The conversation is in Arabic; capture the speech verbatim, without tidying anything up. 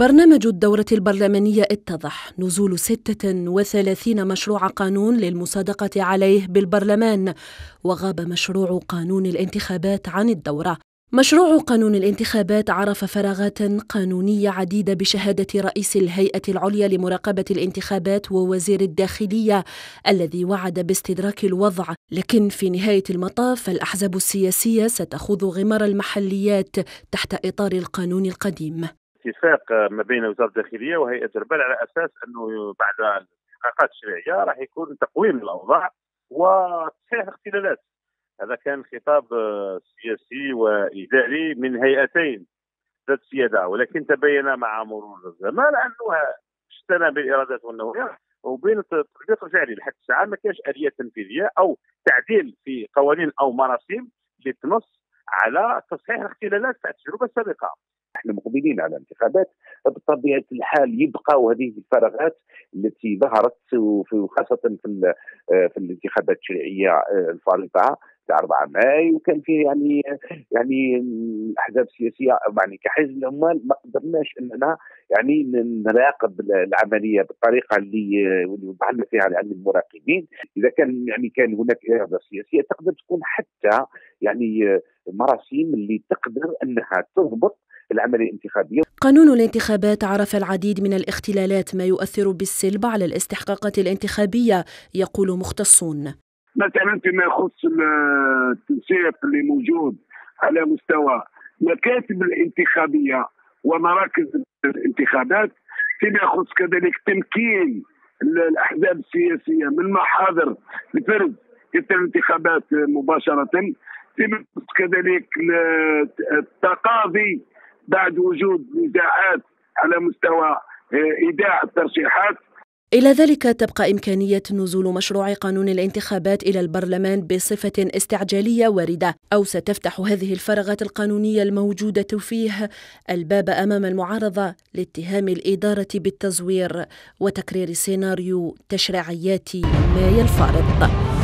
برنامج الدورة البرلمانية اتضح نزول ستة وثلاثين مشروع قانون للمصادقة عليه بالبرلمان، وغاب مشروع قانون الانتخابات عن الدورة. مشروع قانون الانتخابات عرف فراغات قانونية عديدة بشهادة رئيس الهيئة العليا لمراقبة الانتخابات ووزير الداخلية الذي وعد باستدراك الوضع، لكن في نهاية المطاف الأحزاب السياسية ستخوض غمار المحليات تحت إطار القانون القديم. اتفاق ما بين وزارة الداخلية وهيئة البال على أساس أنه بعد الاستحقاقات الشرعية راح يكون تقويم الأوضاع وتصحيح الاختلالات. هذا كان خطاب سياسي وإداري من هيئتين ذات سيادة، ولكن تبين مع مرور الزمان أنه اجتنى بالإرادات والنوايا وبين التطبيق الفعلي لحد الساعة ما كانش آلية تنفيذية أو تعديل في قوانين أو مراسيم اللي تنص على تصحيح الاختلالات في التجربة السابقة. احنا مقبلين على انتخابات، بطبيعه الحال يبقى هذه الفراغات التي ظهرت وخاصه في في الانتخابات التشريعيه الفارطه تاع أربعة ماي، وكان فيه يعني يعني الاحزاب السياسيه يعني كحزب العمال ما قدرناش اننا يعني نراقب العمليه بالطريقه اللي وضعنا فيها عن المراقبين. اذا كان يعني كان هناك اراده سياسيه تقدر تكون حتى يعني مراسيم اللي تقدر انها تضبط العملية الانتخابية. قانون الانتخابات عرف العديد من الاختلالات ما يؤثر بالسلب على الاستحقاقات الانتخابية، يقول مختصون. مثلا فيما يخص التنسيق اللي موجود على مستوى مكاتب الانتخابية ومراكز الانتخابات، فيما يخص كذلك تمكين الأحزاب السياسية من محاضر لفرز الانتخابات مباشرة، فيما يخص كذلك التقاضي بعد وجود نزاعات على مستوى إيداع الترشيحات. إلى ذلك تبقى إمكانية نزول مشروع قانون الانتخابات إلى البرلمان بصفة استعجالية واردة، أو ستفتح هذه الفراغات القانونية الموجودة فيه الباب أمام المعارضة لاتهام الإدارة بالتزوير وتكرير سيناريو تشريعيات ماي الفارط.